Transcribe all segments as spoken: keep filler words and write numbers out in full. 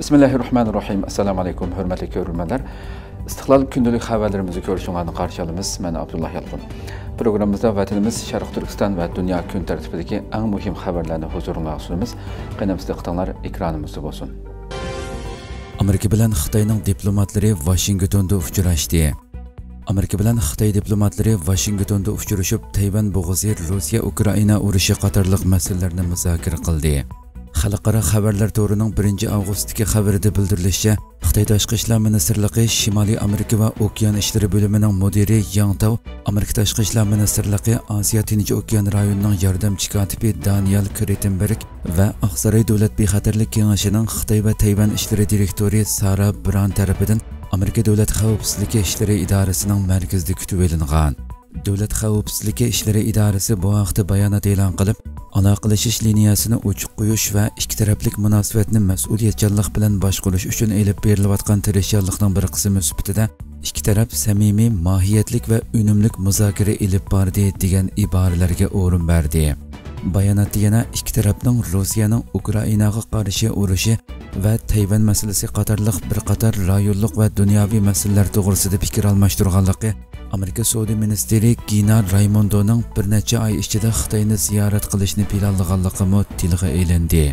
Bismillahirrahmanirrahim. Assalamu alaykum, hörmətli görürmənlər. İstiqlal gündəlik xəbərlərimizi görüşünüzü qarşı alımız. Mən Abdullah Yalqın. Proqramımızda vətənimiz Şərq Türkistan və dünya gün tərtibidəki ən mühim xəbərlərini huzuruna sunumuz. Qənəmizdə qıtanlar ekranımızda olsun. Amerika bilan Xitoyning diplomatlari Washingtonda uchrashdi. Amerika bilan Xitoy diplomatlari Washingtonda uchrashib, Tayvan bo'g'ozi, Rossiya-Ukraina urushi qatorliq masalalarni muzokara qildi. Xalqaro xabarlar to'rining birinchi avgustdagi xabarida bildirilishicha, Xitoy Tashqi ishlar ministrligi Shimoliy Amerika va Okean ishlari bo'limining mudiri Yang Tao, Amerika Tashqi ishlar ministrligi Osiyo Tinch okean rayonining yordamchi kotibi Daniel Kretenberg va Oqsaroy davlat bexatarlik kengashining Xitoy va Tayvan ishlari direktori Sara Brown tarafidan Amerika davlat xavfsizligi ishlari idorasining markazida kutib olingan. Davlat xavfsizligi ishlari idorasi bu haqda bayonot e'lon qilib, aloqalashish liniyasini ochiq qo'yish va ikki taraflik munosabatni mas'uliyatchanlik bilan boshqarish uchun elib berilayotgan tirishchilikning bir qismi sifatida ikki taraf samimiy, mohiyatlik va unumlik muzokara elib bordi degan iboralarga o'rin berdi. Bayonotda yana ikki tarafning Rossiyaning Ukrainaga qarshi urushi va Tayvan masalasi qatorliq bir qator rayonlik va dunyoviy masalalar to'g'risida fikr almashtirganligi, Amerika Savdo ministri Gina Raimondoning bir necha oy ichida Xitoyni ziyorat qilishni planlaganligi tilga ilindi.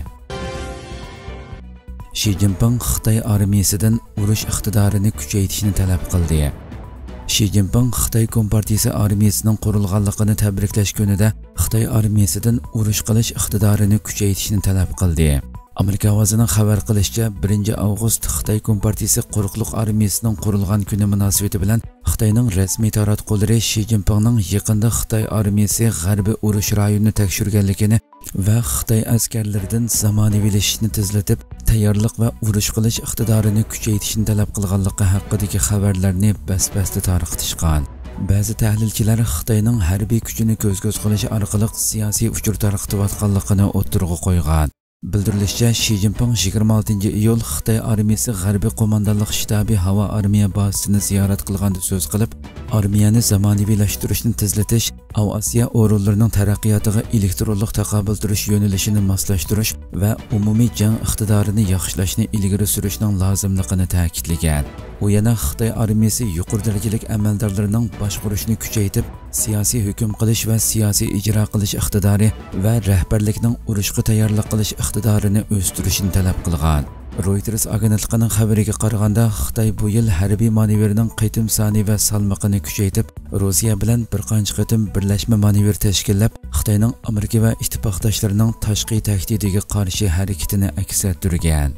Xi Jinping Xitoy armiyasidan urush iqtidorini kuchaytirishni talab qildi. Xi Jinping Xitoy Kompartiyasi armiyasining qurilganligini tabriklash kunida Xitoy armiyasidan urush qilish iqtidorini kuchaytirishni talab qildi. Amerika ovozining xabar qilishicha, birinchi avgust Xitoy Kompartiyasi quruqliq armiyasining qurilgan kuni munosabati bilan Xitoyning rasmiy taratqullari Xi Jinpingning yaqinda Xitoy armiyasi g'arbiy urush rayonini tekshirganligini va Xitoy askarlaridan zamonaviylashishni tezlatib, tayyorlik va urush qilish iqtidorini kuchaytirishni talab qilganligi haqidagi xabarlarni bas-basda tarqatishgan. Ba'zi tahlilchilar Xitoyning harbiy kuchini ko'z-ko'z qilish orqali siyosiy uchur tarqatayotganligini o'ttirg'a qo'ygan. Bildirilishicha, Xi Jinping yigirma oltinchi iyul Xitoy armiyasi g'arbiy qo'mondonlik shtabi havo armiya bazasini ziyorat qilganda so'z qilib, armiyani zamonaviylashtirish, tezlatish, Osiyo o'rinlarining taraqqiyotiga elektronlik taqobil turish yo'nalishini moslashtirish va umumiy jang iqtidorini yaxshilashni ilgari surishning lozimligini ta'kidlagan. U yana Xitoy armiyasi yuqori darajalik amaldorlarining boshqarishni kuchaytirib, siyosiy hukm qilish va siyosiy ijro qilish iqtidori va rahbarlikning urushga tayyorlik qilish iqtidorini o'stirishni talab qilgan. Reuters agentligining xabariga qaraganda, Xitoy bu yil harbiy manevrining qitim soni va salmoqini kuchaytirib, Rossiya bilan bir qancha qitim birlashma manevr tashkillab, Xitoyning Amerika va ittifoqdoshlarining tashqi tahdidiga qarshi harakatini aks ettirgan.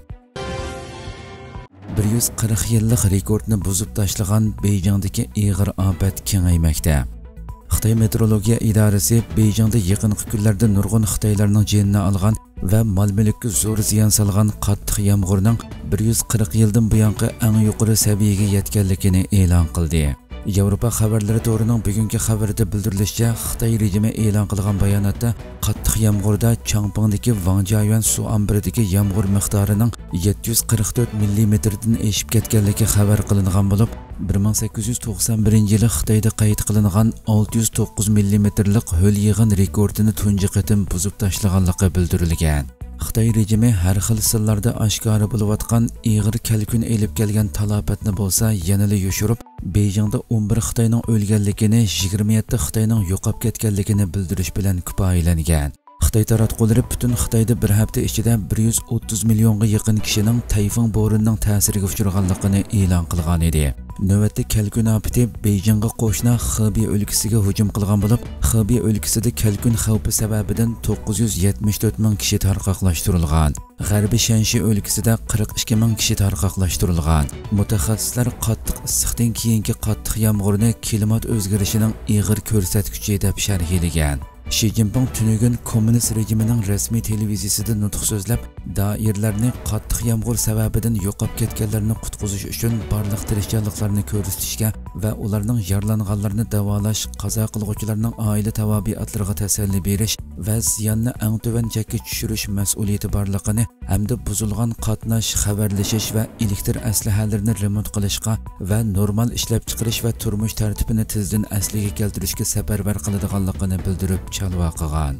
bir yuz qirq yillik rekordni buzib tashlagan Beyjingdagi ig'ir ofat kengaymoqda. Xitoy meteorologiya idorasi Beyjingda yaqinqi kunlarda nurg'un Xitoylarning jonini olgan va mol-mulkka zo'r ziyon solgan qattiq yomg'irning bir yuz qirq yildan buyongi eng yuqori saviyaga yetganligini e'lon qildi. Yevropa xabarlari to'rining bugungi xabarida bildirilishicha, Xitoy rejimi e'lon qilgan bayonotda qattiq yomg'irda Changpingdagi Wangjiayuan suv ombiridagi yomg'ir miqdorining yetti yuz qirq to'rt millimetrdan oshib ketganligi xabar qilingan bo'lib, bir ming sakkiz yuz to'qson birinchi yili Xitoyda qayd qilingan olti yuz to'qqiz millimetrlik ho'l yig'in rekordini tunji qatim buzib tashlaganligi bildirilgan. Xitoy rejimi har xil sillarda oshkora bo'layotgan ig'ir kalkun elib kelgan talofatni bo'lsa yanada yoshirib, Beyjingda o'n bir Xitoyning o'lganligini, yigirma yetti Xitoyning yo'qolib ketganligini bildirish bilan kifoyalangan. Xitoy taratqullari butun Xitoyda bir hafta ichida bir yuz o'ttiz millionga yaqin kishining tayfun bo'ronining ta'siriga uchraganligini e'lon qilgan edi. Navbatda kalkun ofati Beyjingga qo'shni Xebey o'lkasiga hujum qilgan bo'lib, Xebey o'lkasida kalkun xavfi sababidan to'qqiz yuz yetmish to'rt ming kishi tarqoqlashtirilgan. G'arbiy Shanxi o'lkasida qirq ikki ming kishi tarqoqlashtirilgan. Mutaxassislar qattiq issiqdan keyingi qattiq yomg'irni klimat o'zgarishining ig'ir ko'rsatkichi deb sharhlagan. Xi Jinping tunugun kommunist rejimining rasmiy televiziyasida nutq so'zlab, doirlarni qattiq yomg'ir sababidan yo'qolib ketganlarni qutqizish uchun barliq tirishchiliklarni ko'rsatishga va ularning yaralanganlarni davolash, qazo qiluvchilarning oila tabiatlariga tasalli berish va ziyonni eng tuvan chekka tushirish mas'uliyati borligini hamda buzilgan qatnash, xabarlashish va elektr aslahalarini remont qilishga va normal ishlab chiqarish va turmush tartibini tezdan asliga keltirishga safarbar qiladiganligini bildirib chalva qilgan.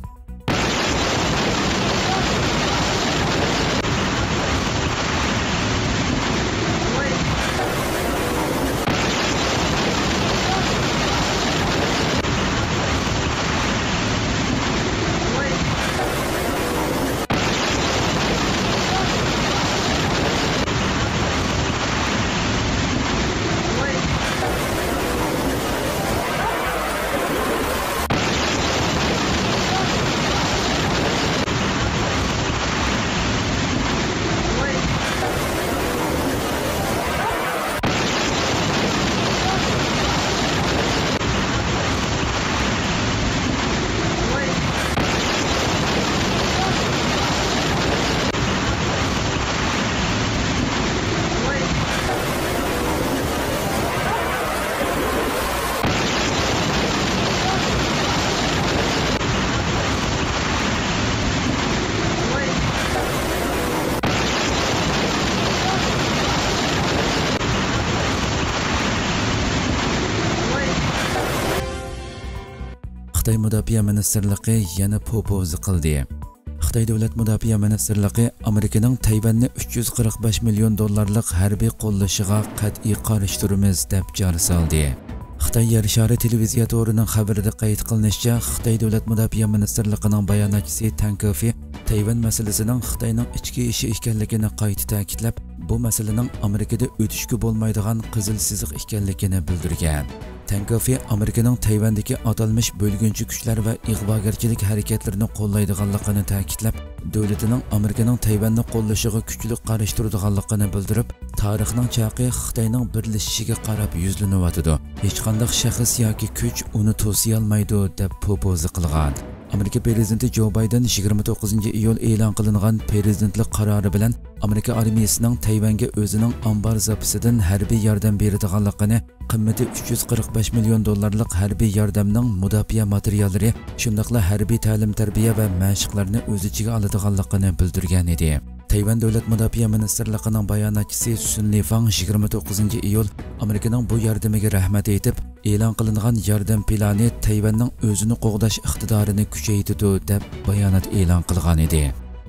Xitoy Mudofaa Ministrligi yana popozi qildi. Xitoy Davlat Mudofaa Ministrligi Amerikaning Tayvanni uch yuz qirq besh million dollarlik harbiy qo'llashiga qat'iy qarshi turamiz deb jar soldi. Xitoy Yer shari televiziya to'rining xabarida qayd qilinishicha, Xitoy Davlat Mudofaa Ministrligining bayonotchisi Tang Kefi Tayvan masalasining Xitoyning ichki ishi ekanligini qayta ta'kidlab, bu masalaning Amerikada o'tishga bo'lmaydigan qizil siziq ekanligini bildirgan. Tang Kefi Amerikaning Tayvandagi atalmish bo'lgunchi kuchlar va ig'vogarchilik harakatlarini qo'llaydiganligini ta'kidlab, davlatining Amerikaning Tayvanni qo'llashiga kuchli qarshi turadiganligini bildirib, tarixning chaqi Xitoyning birlashishiga qarab yuzlanyotidi. Hech qanday shaxs yoki kuch uni to'siy olmaydi deb popozi qilgan. Amerika prezidenti Joe Biden yigirma to'qqizinchi iyul e'lon qilingan prezidentlik qarori bilan Amerika armiyasining Tayvanga o'zining ambar zapasidan harbiy yordam beradiganligini, qimmati uch yuz qirq besh million dollarlik harbiy yordamning mudofaa materiallari, shundaqla harbiy ta'lim-tarbiya va mashqlarni o'z ichiga oladiganligini bildirgan edi. Tayvan Davlat Mudofaa Ministrligining bayonotchisi Sun Lifang yigirma to'qqizinchi iyul Amerikaning bu yordamiga rahmat aytib, e'lon qilingan yordam plani Tayvanning o'zini qo'g'dash iqtidorini kuchaytirdi deb bayonot e'lon qilgan edi.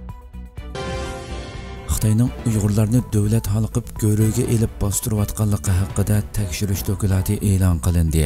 Xitoyning Uyg'urlarni davlat halqib go'ro'ga elib bostirayotganligi haqida tekshirish doklati e'lon qilindi.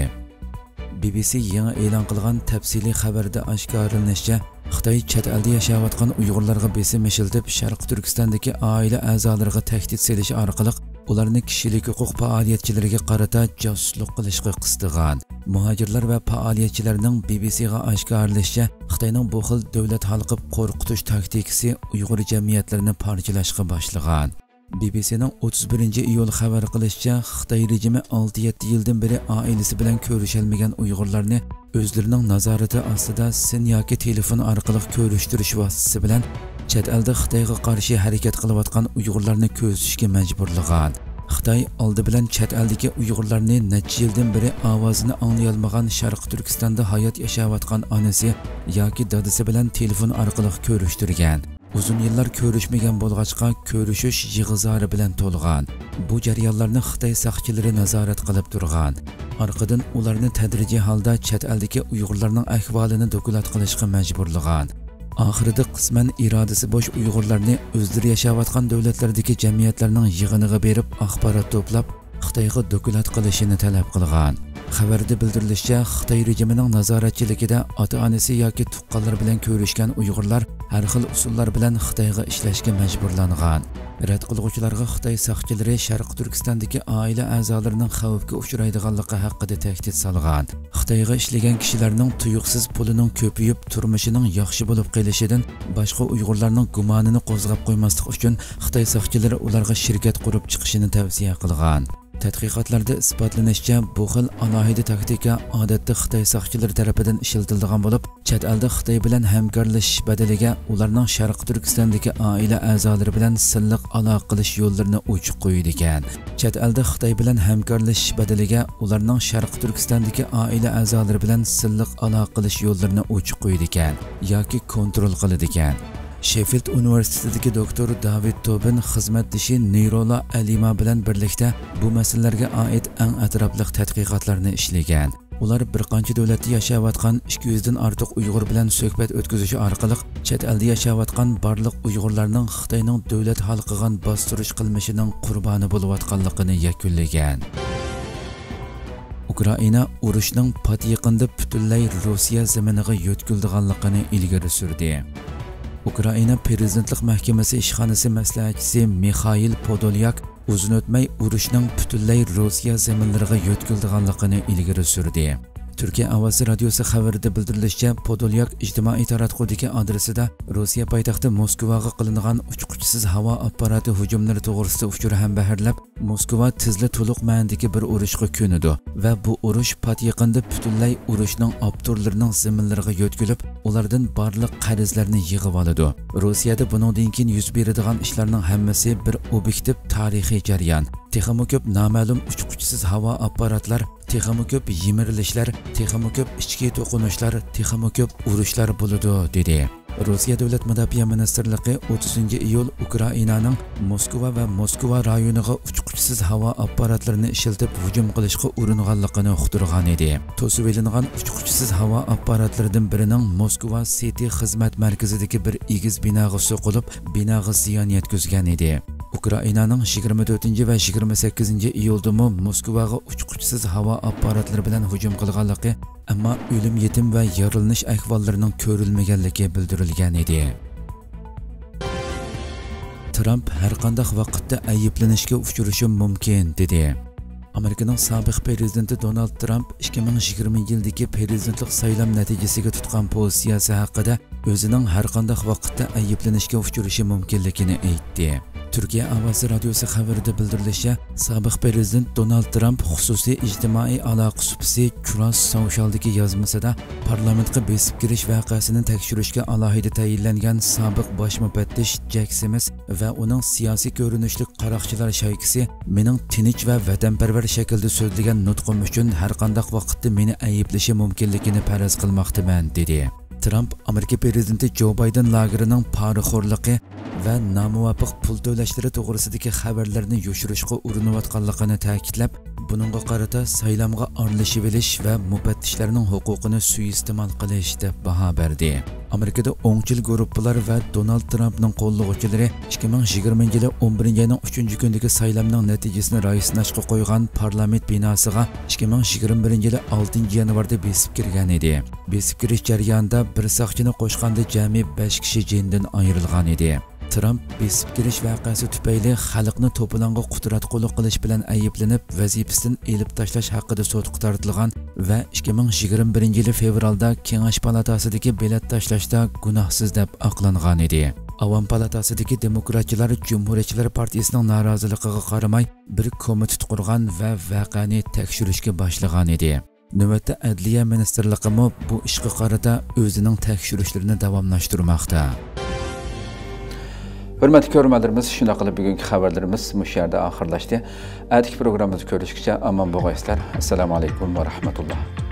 B B C yangi e'lon qilgan tafsiliy xabarda oshkorlanishicha, Xitoy chet elda yashayotgan Uyg'urlarga besim ishiltib, Sharq Turkistondagi oila a'zolariga tahdid selish orqali ularni kishilik huquq faoliyatchilariga qarata josuslik qilishga qistigan. Muhojirlar va faoliyatchilarning B B C'ga oshkorlashicha, Xitoyning bu xil davlat halqib qo'rqitish taktikasi Uyg'ur jamiyatlarini parchalashga boshlagan. B B C'ning o'ttiz birinchi iyul xabar qilishicha, Xitoy rejimi olti yetti yildan beri oilasi bilan ko'rishalmagan Uyg'urlarni o'zlarining nazorati ostida sin yoki telefon orqali ko'rishtirish vositasi bilan chet elda Xitoyga qarshi harakat qilayotgan Uyg'urlarni ko'rsatishga majburlagan. Xitoy oldi bilan chet eldagi Uyg'urlarni necha yildan beri ovozini anglay olmagan Sharq Turkistonda hayot yashayotgan onasi yoki dadasi bilan telefon orqali ko'rishtirgan. Uzun yillar ko'rishmagan bo'lg'achqa ko'rishish yig'izori bilan to'lgan. Bu jarayonlarni Xitoy saqchilari nazorat qilib turgan. Orqadan ularni tadrijiy holda chet eldagi Uyg'urlarning ahvolini dokulat qilishga majburlagan. Oxirida qisman irodasi bo'sh Uyg'urlarni o'zlari yashayotgan davlatlardagi jamiyatlarning yig'iniga berib, axborot to'plab, Xitoyga dokulat qilishini talab qilgan. Xabarda bildirilishicha, Xitoy rejimining nazoratchiligida ota-onasi yoki tuqqanlar bilan ko'rishgan Uyg'urlar har xil usullar bilan Xitoyga ishlashga majburlangan. Rad qiluvchilarga Xitoy saqchilari Sharq Turkistondagi oila a'zolarining xavfga uchraydiganligi haqida tahdid solgan. Xitoyga ishlagan kishilarning tuyuqsiz pulining ko'payib, turmushining yaxshi bo'lib qolishidan boshqa Uyg'urlarning gumonini qo'zg'ab qo'ymaslik uchun Xitoy saqchilari ularga shirkat qurib chiqishini tavsiya qilgan. Tadqiqotlarda isbotlanishicha, bu xil alohida taktika odatda Xitoy saqchilari tomonidan ishlatiladigan bo'lib, chet elda Xitoy bilan hamkorlashish badaliga ularning Sharq Turkistondagi oila a'zolari bilan silliq aloqa qilish yo'llarini ochib qo'ydi ekan. Chet elda Xitoy bilan hamkorlashish badaliga ularning Sharq Turkistondagi oila a'zolari bilan silliq aloqa qilish yo'llarini ochib qo'ydi ekan yoki kontrol qiladi ekan. Sheffield Universitetidagi doktor David Tobin xizmatdoshi Neyrola Alima bilan birlikda bu masalalarga oid eng atrofli tadqiqotlarni ishlagan. Ular bir qancha davlatda yashayotgan ikki yuz dan ortiq Uyg'ur bilan suhbat o'tkazish orqali chet elda yashayotgan barliq Uyg'urlarning Xitoyning davlat xalqiga bostirish qilmishining qurboni bo'layotganligini yakunlagan. Ukraina urushning pat yaqinda butunlay Rossiya zaminiga yo'tkildiganligini ilgari surdi. Ukraina Prezidentlik Mahkamasi ishxonasi maslahatchisi Mikhail Podolyak uzun o'tmay urushning butunlay Rossiya zaminlariga yo'tkildiganligini ilgari surdi. Turkiya Ovozi radiosi xabarida bildirilishicha, Podolyak ijtimoiy taratqudagi adresida Rossiya poytaxti Moskvaga qilingan uchquchsiz havo apparati hujumlari to'g'risida uchur ham baharlab, Moskva tizli to'liq ma'nodagi bir urushga ko'nidi va bu urush pat yaqinda butunlay urushning avtorlarining zaminlariga yo'tkilib, ulardan barliq qarzlarni yig'ib oladi. Rossiyada buningdan keyin yuz beradigan ishlarning hammasi bir obyektiv tarixiy jarayon. Texmo ko'p noma'lum uchquchsiz havo apparatlar, texmo ko'p yimirilishlar, texmo ko'p ichki to'qinishlar, texmo ko'p urushlar bo'ladi dedi. Rossiya Davlat Mudofaa Ministerligi o'ttizinchi iyul Ukrainaning Moskva va Moskva rayoniga uchquchsiz havo apparatlarini ishlatib hujum qilishga uringanligini uqtirgan edi. To'sib elingan uchquchsiz havo apparatlaridan birining Moskva City xizmat markazidagi bir egiz binoga so'qilib, binoga ziyon yetkazgan edi. Ukrainaning yigirma to'rtinchi va yigirma sakkizinchi iyuldami Moskvaga uchquchsiz havo apparatlari bilan hujum qilganligi, ammo o'lim, yetim va yaralanish ahvollarining ko'rilmaganligi bildirilgan edi. Trump har qanday vaqtda ayblanishga uchrashi mumkin dedi. Amerikaning sobiq prezidenti Donald Trump ikki ming yigirmanchi yildagi prezidentlik saylam natijasiga tutgan pozitsiyasi haqida o'zining har qanday vaqtda ayblanishga uchrashi mumkinligini aytdi. Türkiye Avaz Radyosu xabarida bildirilishicha, sobiq prezident Donald Trump xususiy ijtimoiy aloqa supsi Cross Social'dagi yozmasida parlamentga besib kirish voqeasini tekshirishga alohida tayinlangan sobiq bosh mufattish Jack Smith va uning siyosiy ko'rinishli qaroqchilar shaykisi mening tinch va vatanparvar shaklda so'zlagan nutqim uchun har qanday vaqtda meni ayblashi mumkinligini faraz qilmoqdaman dedi. Trump Amerika prezidenti Joe Biden lagerining poraxo'rligi va nomuvofiq pul to'lashlari to'g'risidagi xabarlarni yoshirishga urinayotganligini ta'kidlab, buningga qarata saylamga aralashish bilish va mufattishlarning huquqini suiiste'mol qilish deb baho berdi. Amerikada o'ngchil guruhlar va Donald Trumpning qo'llovchilari ikki ming yigirmanchi yil o'n birinchi oyning uchinchi kunidagi saylamning natijasini raisnashga qo'ygan parlament binosiga ikki ming yigirma birinchi yil oltinchi yanvarda besib kirgan edi. Besib kirish jarayonida bir soqchini qo'shganda jami besh kishi jindan ayrilgan edi. Trump besib kirish voqeasi tufayli xalqni to'polonga qudratqullik qilish bilan ayblanib, vazifasidan elib tashlash haqida sudga tortilgan va ikki ming yigirma birinchi yil fevralda Kengash palatasidagi bilet tashlashda gunohsiz deb aqlangan edi. Avam palatasidagi demokratchilar Cumhuriyatchilar partiyasining noroziligiga qaramay bir komitet qurgan va voqeani tekshirishga boshlagan edi. Navbatda Adliya ministrligi bu ishga qarata o'zining tekshirishlarini davomlashtirmoqda. Hürmetli görürmelerimiz, şuna qilib bugünkü xabarlarımız bu yerda oxirlashdi. Atiki programımızı görüşkice aman boğayslar. Assalamu alaikum ve rahmetullah.